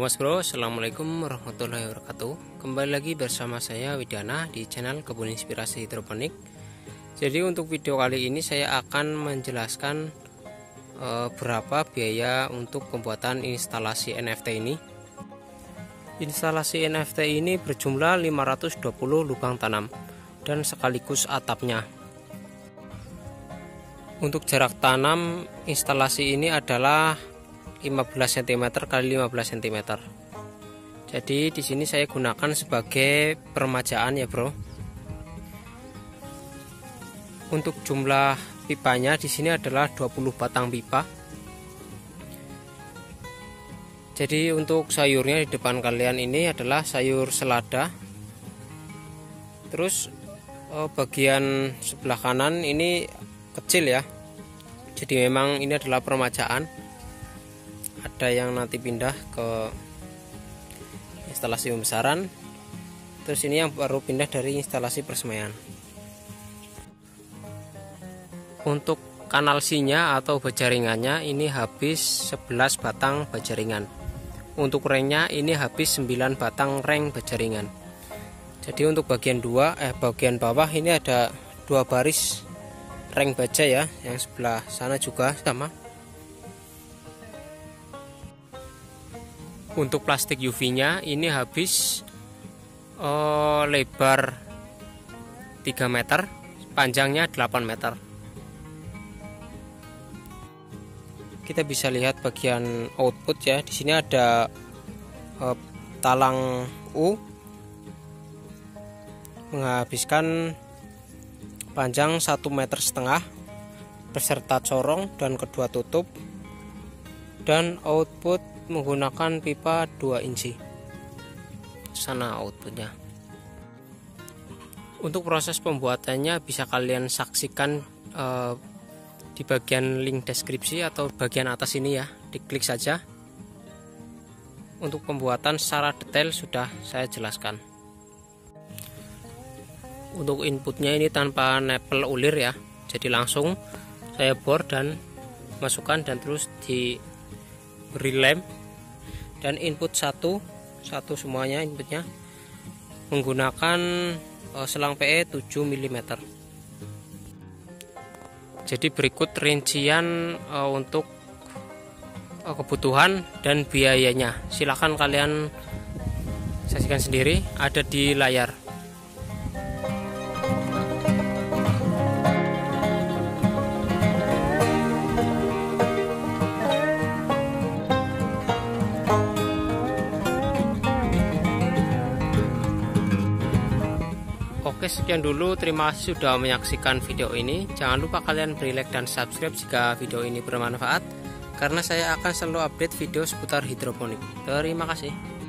Halo Mas Bro, Assalamualaikum warahmatullahi wabarakatuh. Kembali lagi bersama saya Widana di channel Kebun Inspirasi Hidroponik. Jadi untuk video kali ini saya akan menjelaskan berapa biaya untuk pembuatan instalasi NFT ini. Instalasi NFT ini berjumlah 520 lubang tanam dan sekaligus atapnya. Untuk jarak tanam instalasi ini adalah 15 cm kali 15 cm. Jadi di sini saya gunakan sebagai permajaan ya, Bro. Untuk jumlah pipanya di sini adalah 20 batang pipa. Jadi untuk sayurnya di depan kalian ini adalah sayur selada. Terus bagian sebelah kanan ini kecil ya. Jadi memang ini adalah permajaan. Ada yang nanti pindah ke instalasi pembesaran, terus ini yang baru pindah dari instalasi persemaian. Untuk kanal sinya atau bajaringannya ini habis 11 batang bajaringan. Untuk rengnya ini habis 9 batang reng bajaringan. Jadi untuk bagian bagian bawah ini ada 2 baris reng baja ya, yang sebelah sana juga sama. Untuk plastik UV-nya ini habis lebar 3 meter, panjangnya 8 meter. Kita bisa lihat bagian output ya. Di sini ada talang U menghabiskan panjang 1,5 meter beserta corong dan kedua tutup, dan output menggunakan pipa 2 inci. Sana outputnya. Untuk proses pembuatannya bisa kalian saksikan di bagian link deskripsi atau bagian atas ini ya, diklik saja. Untuk pembuatan secara detail sudah saya jelaskan. Untuk inputnya ini tanpa nepel ulir ya, jadi langsung saya bor dan masukkan dan terus diberi lem. Dan input satu semuanya inputnya menggunakan selang PE 7 mm. Jadi berikut rincian untuk kebutuhan dan biayanya. Silahkan kalian saksikan sendiri, ada di layar. Oke, sekian dulu. Terima kasih sudah menyaksikan video ini. Jangan lupa kalian beri like dan subscribe jika video ini bermanfaat, karena saya akan selalu update video seputar hidroponik. Terima kasih.